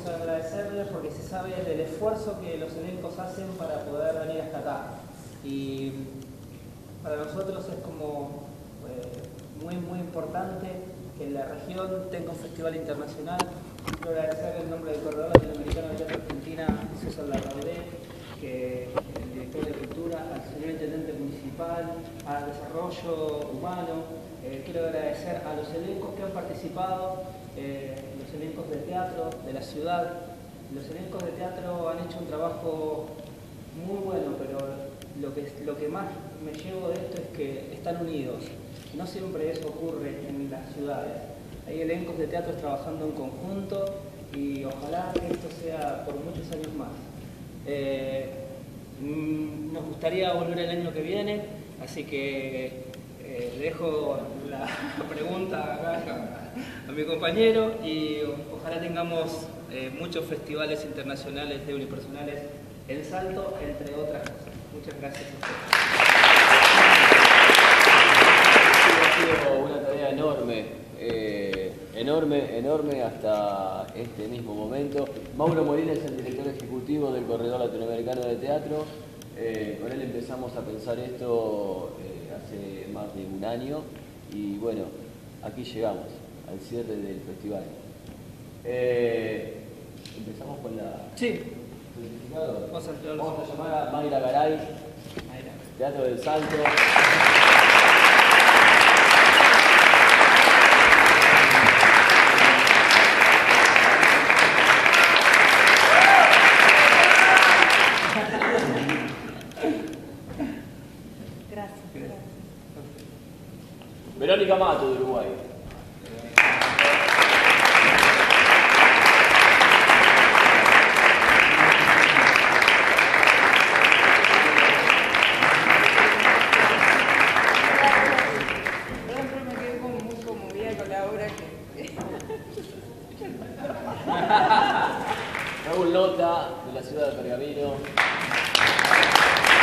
queremos agradecerles porque se sabe del esfuerzo que los elencos hacen para poder venir hasta acá. Y para nosotros es como muy importante que la región tenga un festival internacional. Quiero agradecer en nombre del Corredor Latinoamericano de Teatro Argentina a César Larraudé, que el director de Cultura, al señor Intendente Municipal, al Desarrollo Humano. Quiero agradecer a los elencos que han participado, los elencos de teatro de la ciudad. Los elencos de teatro han hecho un trabajo muy bueno, pero lo que más me llevo de esto es que están unidos. No siempre eso ocurre en las ciudades. Hay elencos de teatro trabajando en conjunto y ojalá que esto sea por muchos años más. Nos gustaría volver el año que viene, así que dejo la pregunta acá a mi compañero y ojalá tengamos muchos festivales internacionales de unipersonales en Salto, entre otras cosas. Muchas gracias a ustedes. Ha sido una tarea enorme hasta este mismo momento. Mauro Molina es el director ejecutivo del Corredor Latinoamericano de Teatro. Con él empezamos a pensar esto hace más de un año y bueno, aquí llegamos al cierre del festival. Empezamos con la... Sí. Vamos a llamar a Mayra Garay, Teatro del Salto. Verónica Mato, de Uruguay. Perdón, pero me quedé como muy conmovida con la obra que... Raúl Lota, de la ciudad de Pergamino.